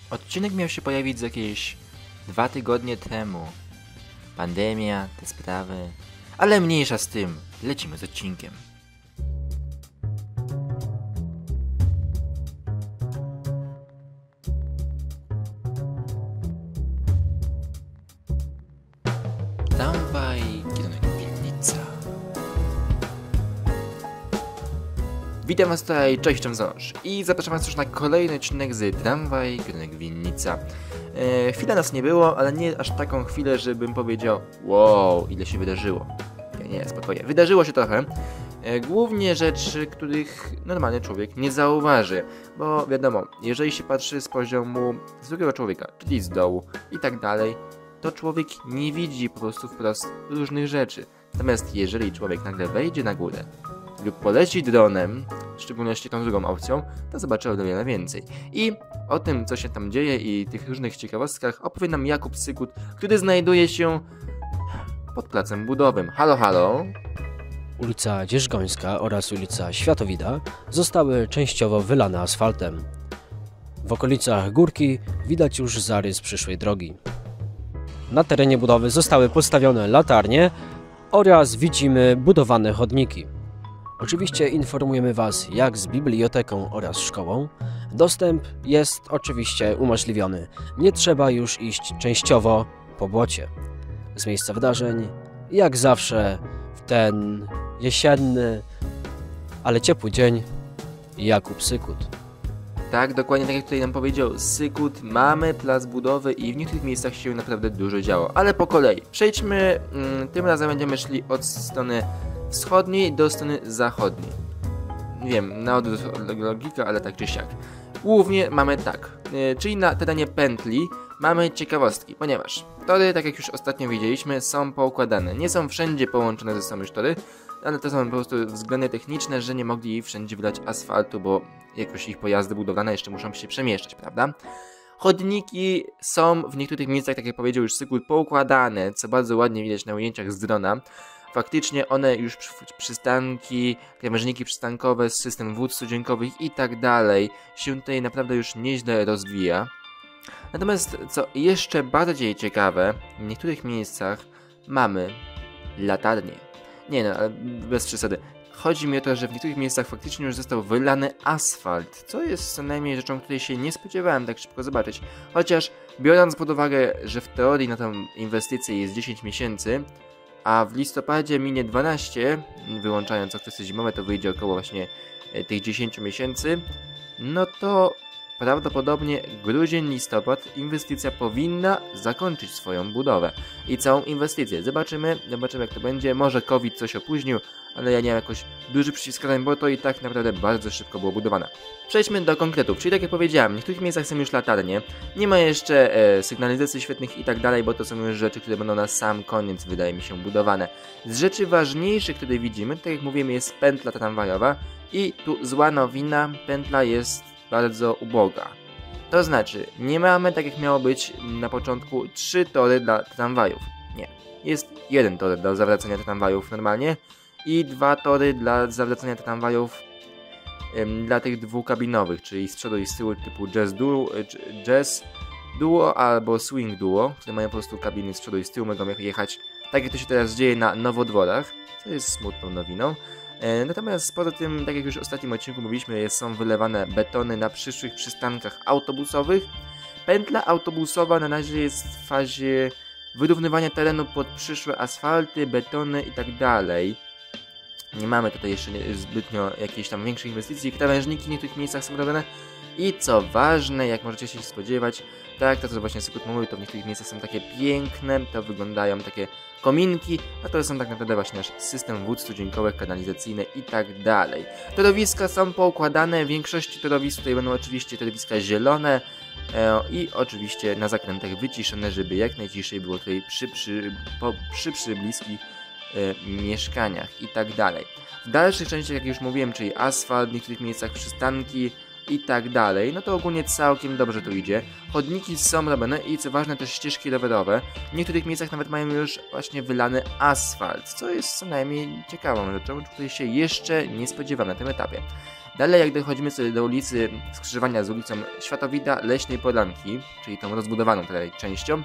Odcinek miał się pojawić z jakieś 2 tygodnie temu. Pandemia, te sprawy. Ale mniejsza z tym. Lecimy z odcinkiem. Tramwaj, kierunek Winnica. Witam was tutaj, cześć, Czemzonosz. I zapraszam was już na kolejny odcinek z Tramwaj, kierunek Winnica. Chwilę nas nie było, ale nie aż taką chwilę, żebym powiedział wow, ile się wydarzyło. Nie, spokojnie. Wydarzyło się trochę. Głównie rzeczy, których normalny człowiek nie zauważy. Bo wiadomo, jeżeli się patrzy z poziomu zwykłego człowieka, czyli z dołu i tak dalej, to człowiek nie widzi po prostu wprost różnych rzeczy. Natomiast jeżeli człowiek nagle wejdzie na górę lub poleci dronem, w szczególności tą drugą opcją, to zobaczy o wiele więcej. I o tym, co się tam dzieje i tych różnych ciekawostkach opowie nam Jakub Sykut, który znajduje się pod placem budowym. Halo, halo. Ulica Dzierżgońska oraz ulica Światowida zostały częściowo wylane asfaltem. W okolicach Górki widać już zarys przyszłej drogi. Na terenie budowy zostały postawione latarnie oraz widzimy budowane chodniki. Oczywiście informujemy Was, jak z biblioteką oraz szkołą. Dostęp jest oczywiście umożliwiony. Nie trzeba już iść częściowo po błocie. Z miejsca wydarzeń, jak zawsze w ten jesienny, ale ciepły dzień, Jakub Sykut. Tak, dokładnie tak jak tutaj nam powiedział Sykut, mamy plac budowy i w niektórych miejscach się naprawdę dużo działo. Ale po kolei. Przejdźmy, tym razem będziemy szli od strony wschodniej do strony zachodniej. Nie wiem, na odwrót logika, ale tak czy siak. Głównie mamy tak, czyli na terenie pętli mamy ciekawostki, ponieważ tory, tak jak już ostatnio widzieliśmy, są poukładane. Nie są wszędzie połączone ze sobą już tory, ale to są po prostu względy techniczne, że nie mogli wszędzie wylać asfaltu, bo jakoś ich pojazdy budowlane jeszcze muszą się przemieszczać, prawda? Chodniki są w niektórych miejscach, tak jak powiedział już Sykut, poukładane, co bardzo ładnie widać na ujęciach z drona. Faktycznie one już przystanki, krawężniki przystankowe, system wód studzienkowych i tak dalej się tutaj naprawdę już nieźle rozwija. Natomiast co jeszcze bardziej ciekawe, w niektórych miejscach mamy latarnie. Nie no, ale bez przesady. Chodzi mi o to, że w niektórych miejscach faktycznie już został wylany asfalt, co jest co najmniej rzeczą, której się nie spodziewałem tak szybko zobaczyć. Chociaż biorąc pod uwagę, że w teorii na tą inwestycję jest 10 miesięcy, a w listopadzie minie 12, wyłączając okresy zimowe, to wyjdzie około właśnie tych 10 miesięcy, no to prawdopodobnie grudzień, listopad inwestycja powinna zakończyć swoją budowę i całą inwestycję. Zobaczymy jak to będzie, może COVID coś opóźnił, ale ja nie mam jakoś duży przyciskań, bo to i tak naprawdę bardzo szybko było budowane. Przejdźmy do konkretów, czyli tak jak powiedziałem, w niektórych miejscach są już latarnie, nie ma jeszcze sygnalizacji świetnych i tak dalej, bo to są już rzeczy, które będą na sam koniec, wydaje mi się, budowane. Z rzeczy ważniejszych, które widzimy, tak jak mówimy, jest pętla tramwajowa i tu zła nowina, pętla jest bardzo uboga. To znaczy, nie mamy, tak jak miało być na początku, 3 tory dla tramwajów. Nie. Jest 1 tor do zawracania tramwajów normalnie i 2 tory dla zawracania tramwajów dla tych dwukabinowych, czyli z przodu i z tyłu typu Jazz Duo albo Swing Duo, które mają po prostu kabiny z przodu i z tyłu, mogą jechać tak jak to się teraz dzieje na nowodworach, co jest smutną nowiną. Natomiast poza tym, tak jak już w ostatnim odcinku mówiliśmy, są wylewane betony na przyszłych przystankach autobusowych. Pętla autobusowa na razie jest w fazie wyrównywania terenu pod przyszłe asfalty, betony i tak dalej. Nie mamy tutaj jeszcze zbytnio jakiejś tam większej inwestycji. Krawężniki w niektórych miejscach są robione. I co ważne, jak możecie się spodziewać, tak, to co właśnie Sykut mówił, to w niektórych miejscach są takie piękne, to wyglądają takie kominki, a to są tak naprawdę właśnie nasz system wód studzienkowych, kanalizacyjne i tak dalej. Torowiska są poukładane, w większości torowisk tutaj będą oczywiście torowiska zielone i oczywiście na zakrętach wyciszone, żeby jak najciszej było tutaj przy bliskich mieszkaniach i tak dalej. W dalszych częściach, jak już mówiłem, czyli asfalt, w niektórych miejscach przystanki i tak dalej, no to ogólnie całkiem dobrze to idzie. Chodniki są robione i co ważne też ścieżki rowerowe. W niektórych miejscach nawet mają już właśnie wylany asfalt, co jest co najmniej ciekawą rzeczą, której się jeszcze nie spodziewam na tym etapie. Dalej jak dochodzimy sobie do ulicy skrzyżowania z ulicą Światowida Leśnej Polanki, czyli tą rozbudowaną tutaj częścią,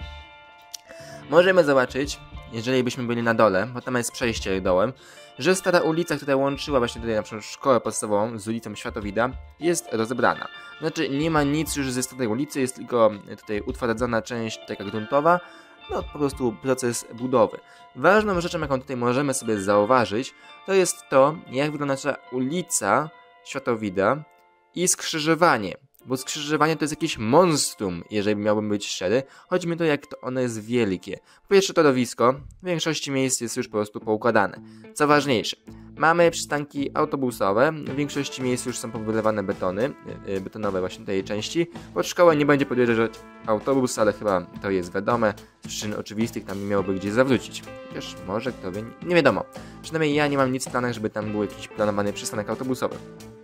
możemy zobaczyć, jeżeli byśmy byli na dole, bo tam jest przejście dołem, że stara ulica, która łączyła właśnie tutaj na przykład szkołę podstawową z ulicą Światowida, jest rozebrana. Znaczy nie ma nic już ze starej ulicy, jest tylko tutaj utwardzona część taka gruntowa, no po prostu proces budowy. Ważną rzeczą, jaką tutaj możemy sobie zauważyć, to jest to, jak wygląda nasza ulica Światowida i skrzyżowanie. Bo skrzyżowanie to jest jakieś monstrum, jeżeli miałbym być szczery. Chodzi mi o to, jak to ono jest wielkie. Po pierwsze torowisko, w większości miejsc jest już po prostu poukładane. Co ważniejsze, mamy przystanki autobusowe, w większości miejsc już są powylewane betonowe właśnie tej części. Pod szkołę nie będzie podjeżdżać autobus, ale chyba to jest wiadome. Z przyczyn oczywistych tam nie miałoby gdzie zawrócić. Chociaż może kto wie, nie wiadomo. Przynajmniej ja nie mam nic w planach, żeby tam był jakiś planowany przystanek autobusowy.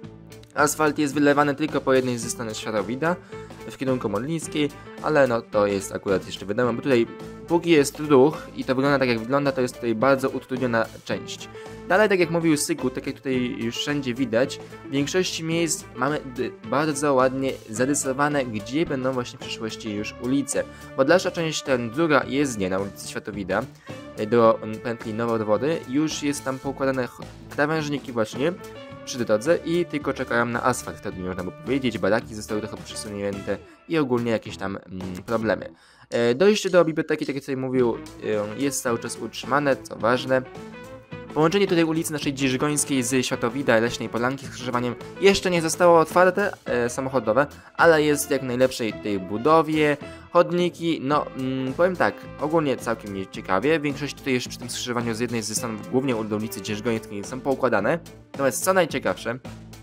Asfalt jest wylewany tylko po jednej ze stron Światowida w kierunku Modlińskiej, ale no to jest akurat jeszcze wiadomo, bo tutaj póki jest ruch i to wygląda tak jak wygląda, to jest tutaj bardzo utrudniona część. Dalej, tak jak mówił Syku, tak jak tutaj już wszędzie widać, w większości miejsc mamy bardzo ładnie zarysowane, gdzie będą właśnie w przyszłości już ulice. Bo dalsza część, ten druga jezdnia na ulicy Światowida do pętli Nowodwody, już jest tam poukładane krawężniki właśnie przy drodze i tylko czekają na asfalt, wtedy można by powiedzieć, baraki zostały trochę przesunięte i ogólnie jakieś tam problemy. Dojście do biblioteki, tak jak tutaj mówił, jest cały czas utrzymane, co ważne. Połączenie tutaj ulicy naszej Dzierżgońskiej z Światowida i Leśnej Polanki skrzyżowaniem jeszcze nie zostało otwarte, samochodowe, ale jest jak najlepszej tej budowie. Chodniki, no powiem tak, ogólnie całkiem nieciekawie. Większość tutaj jeszcze przy tym skrzyżowaniu z jednej ze stron, głównie do ulicy Dzierżgońskiej, są poukładane. Natomiast co najciekawsze,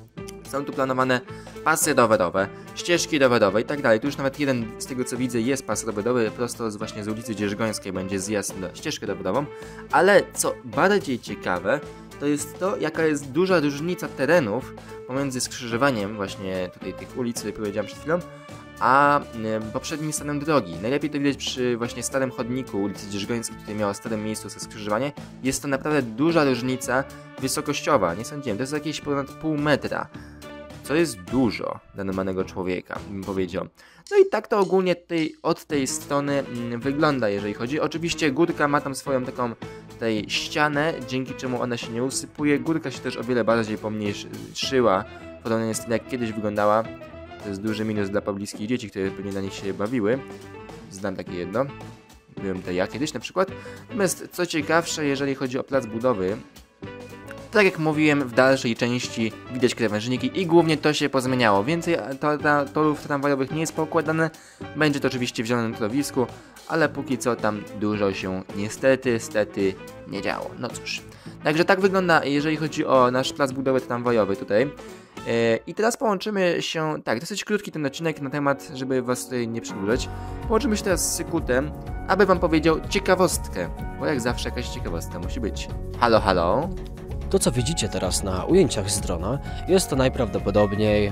są tu planowane pasy rowerowe, ścieżki rowerowe i tak dalej. Tu już nawet jeden z tego co widzę jest pas rowerowy, prosto właśnie z ulicy Dzierżgońskiej będzie zjazd na ścieżkę rowerową. Ale co bardziej ciekawe, to jest to, jaka jest duża różnica terenów pomiędzy skrzyżowaniem właśnie tutaj tych ulic, które powiedziałem przed chwilą, a poprzednim stanem drogi. Najlepiej to widać przy właśnie starym chodniku ulicy Dzierżgońskiej, tutaj miało stare miejsce ze skrzyżowanie. Jest to naprawdę duża różnica wysokościowa, nie sądziłem, to jest jakieś ponad pół metra. Co jest dużo dla normalnego człowieka, bym powiedział. No i tak to ogólnie od tej strony wygląda, jeżeli chodzi. Oczywiście górka ma tam swoją taką tutaj ścianę, dzięki czemu ona się nie usypuje. Górka się też o wiele bardziej pomniejszyła, w porównaniu z tym jak kiedyś wyglądała. To jest duży minus dla pobliskich dzieci, które pewnie na nich się bawiły. Znam takie jedno. Byłem to ja kiedyś na przykład. Natomiast co ciekawsze, jeżeli chodzi o plac budowy, tak jak mówiłem, w dalszej części widać krawężniki i głównie to się pozmieniało. Więcej torów tramwajowych nie jest poukładane, będzie to oczywiście w zielonym torowisku, ale póki co tam dużo się niestety nie działo. No cóż. Także tak wygląda, jeżeli chodzi o nasz plac budowy tramwajowy tutaj. I teraz połączymy się, tak, dosyć krótki ten odcinek na temat, żeby was tutaj nie przedłużać. Połączymy się teraz z Sykutem, aby wam powiedział ciekawostkę, bo jak zawsze jakaś ciekawostka musi być. Halo, halo? To, co widzicie teraz na ujęciach z drona, jest to najprawdopodobniej...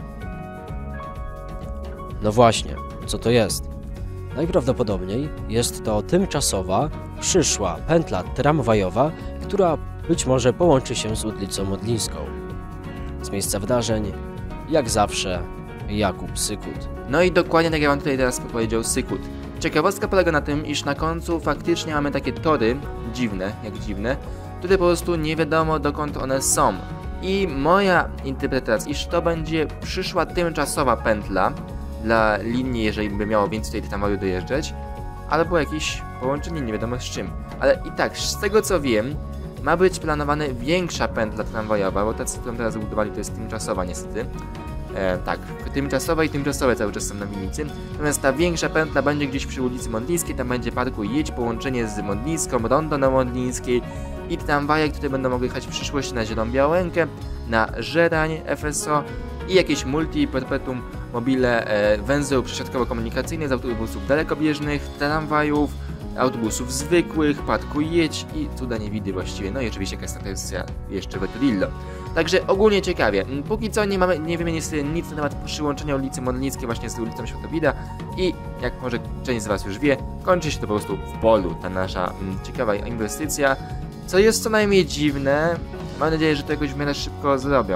No właśnie, co to jest? Najprawdopodobniej jest to tymczasowa, przyszła pętla tramwajowa, która być może połączy się z ulicą Modlińską. Z miejsca wydarzeń, jak zawsze, Jakub Sykut. No i dokładnie tak jak wam tutaj teraz powiedział Sykut. Ciekawostka polega na tym, iż na końcu faktycznie mamy takie tory, dziwne, które po prostu nie wiadomo dokąd one są. I moja interpretacja, iż to będzie przyszła tymczasowa pętla dla linii, jeżeli by miało więcej tutaj tramwaju dojeżdżać, albo jakieś połączenie nie wiadomo z czym. Ale i tak, z tego co wiem, ma być planowana większa pętla tramwajowa, bo ta, którą teraz zbudowali, to jest tymczasowa niestety. Tak, tymczasowe i tymczasowe cały czas są na Winnicy. Natomiast ta większa pętla będzie gdzieś przy ulicy Modlińskiej, tam będzie parku Jedź, połączenie z Modlińską, rondo na Modlińskiej i tramwaje, które będą mogły jechać w przyszłości na Zieloną Białękę, na Żerań, FSO i jakieś multi, perpetuum mobile, węzeł przesiadkowo-komunikacyjny z autobusów dalekobieżnych, tramwajów, autobusów zwykłych, parku Jedź i cuda niewidy właściwie, no i oczywiście jakaś stacja jeszcze Veturillo. Także ogólnie ciekawie. Póki co nie wiemy niestety nic na temat przyłączenia ulicy Modlińskiej właśnie z ulicą Światowida i jak może część z was już wie, kończy się to po prostu w polu, ta nasza ciekawa inwestycja, co jest co najmniej dziwne. Mam nadzieję, że to jakoś w miarę szybko zrobią.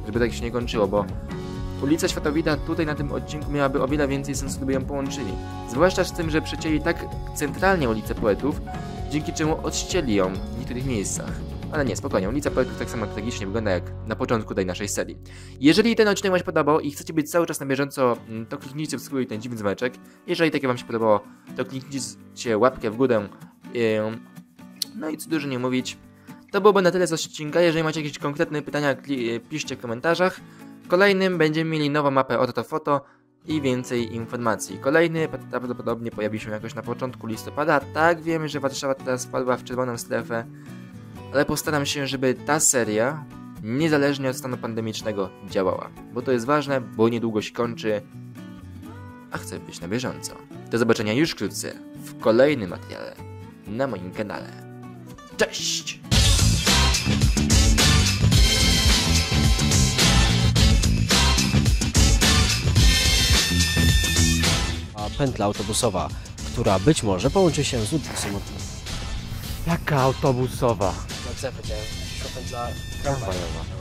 żeby tak się nie kończyło, bo ulica Światowida tutaj na tym odcinku miałaby o wiele więcej sensu, gdyby ją połączyli. Zwłaszcza z tym, że przecięli tak centralnie ulicę Poetów, dzięki czemu odścieli ją w niektórych miejscach. Ale nie, spokojnie, ulica Poetów tak samo tragicznie wygląda jak na początku tej naszej serii. Jeżeli ten odcinek wam się podobał i chcecie być cały czas na bieżąco, to kliknijcie w swój ten dziwny dzwoneczek. Jeżeli takie wam się podobało, to kliknijcie łapkę w górę. No i co dużo nie mówić. To byłoby na tyle z odcinka. Jeżeli macie jakieś konkretne pytania, piszcie w komentarzach. Kolejnym będziemy mieli nową mapę Ortofoto i więcej informacji. Kolejny prawdopodobnie pojawi się jakoś na początku listopada. Tak, wiemy, że Warszawa teraz wpadła w czerwoną strefę, ale postaram się, żeby ta seria, niezależnie od stanu pandemicznego, działała. Bo to jest ważne, bo niedługo się kończy, a chcę być na bieżąco. Do zobaczenia już wkrótce w kolejnym materiale na moim kanale. Cześć! A pętla autobusowa, która być może połączy się z ulicą samotną. Jaka autobusowa? Pętla tramwajowa.